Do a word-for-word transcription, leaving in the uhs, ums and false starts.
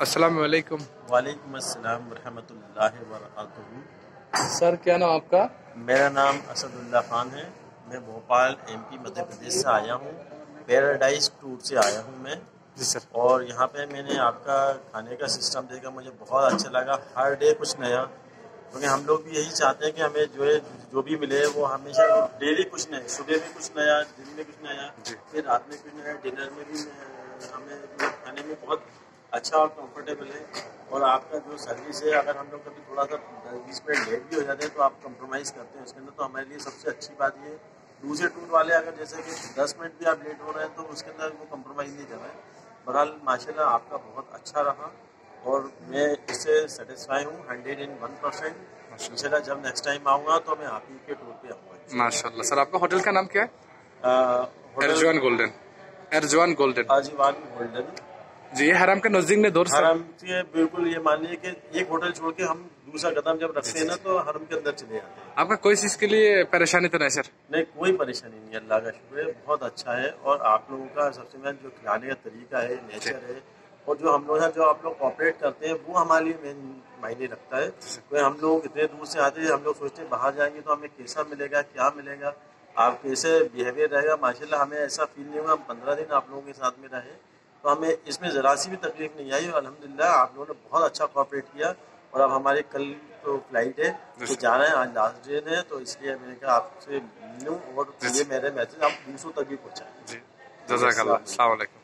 अस्सलाम वालेकुम। वालेकुम अस्सलाम रहमतुल्लाहि व बरकातुहू। सर क्या नाम आपका? मेरा नाम असदुल्ला खान है। मैं भोपाल एमपी मध्य प्रदेश से आया हूँ। पैराडाइज टूर से आया हूँ मैं जी सर। और यहाँ पे मैंने आपका खाने का सिस्टम देखा, मुझे बहुत अच्छा लगा। हर डे कुछ नया, क्योंकि हम लोग भी यही चाहते हैं कि हमें जो है जो भी मिले वो हमेशा डेली कुछ नया, सुबह में कुछ नया, दिन में कुछ नया, फिर रात में कुछ नया, डिनर में भी हमें खाने में बहुत अच्छा और कंफर्टेबल है। और आपका जो सर्विस है, अगर हम लोग कभी थोड़ा सा बीस मिनट लेट भी हो जाते हैं तो आप कंप्रोमाइज़ करते हैं उसके अंदर, तो हमारे लिए सबसे अच्छी बात ये है। दूसरे टूर वाले अगर जैसे कि दस मिनट भी आप लेट हो रहे हैं तो उसके अंदर वो कंप्रोमाइज़ नहीं कर रहे हैं। बहरहाल माशाल्लाह आपका बहुत अच्छा रहा और मैं इससे सेटिस्फाई हूँ हंड्रेड एंड वन परसेंट। इंशाल्लाह जब नेक्स्ट टाइम आऊँगा तो मैं आप ही के टूर पे आऊँगा। माशाल्लाह। सर आपका होटल का नाम क्या है? एरजवान गोल्डन। एरजवान गोल्डन। आजीवान गोल्डन जी, ये हरम के नजदीक में दूर हरम से बिल्कुल। ये मान लीजिए कि एक होटल छोड़ के हम दूसरा कदम जब रखते हैं ना तो हरम के अंदर चले जाते हैं। आपका कोई चीज के लिए परेशानी तो नहीं सर? नहीं, कोई परेशानी नहीं, अल्लाह का शुक्र है, बहुत अच्छा है। और आप लोगों का सबसे मेन जो खिलाने का तरीका है, नेचर है, और जो हम लोग हैं जो आप लोग कॉपरेट करते हैं वो हमारे लिए मेन मायने रखता है। तो हम लोग इतने दूर से आते हैं, हम लोग सोचते हैं बाहर जाएंगे तो हमें कैसा मिलेगा, क्या मिलेगा, आप कैसे बिहेवियर रहेगा। माशाल्लाह हमें ऐसा फील नहीं हुआ। हम पंद्रह दिन आप लोगों के साथ में रहे तो हमें इसमें ज़रा सी भी तकलीफ नहीं आई और अल्हम्दुलिल्लाह आप लोगों ने बहुत अच्छा कोऑपरेट किया। और अब हमारे कल तो फ्लाइट है तो जा रहे हैं, आज लास्ट डे है, तो इसलिए मैंने कहा आपसे मिलूं और ये मेरे मैसेज आप दूसरों तक भी पहुँचाएं। जी, जज़ाकल्लाह। अस्सलाम वालेकुम।